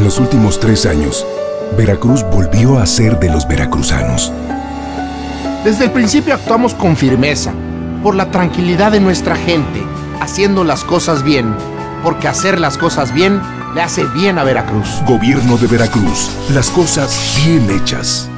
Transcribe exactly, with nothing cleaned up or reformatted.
los últimos tres años, Veracruz volvió a ser de los veracruzanos. Desde el principio actuamos con firmeza, por la tranquilidad de nuestra gente, haciendo las cosas bien, porque hacer las cosas bien le hace bien a Veracruz. Gobierno de Veracruz, las cosas bien hechas.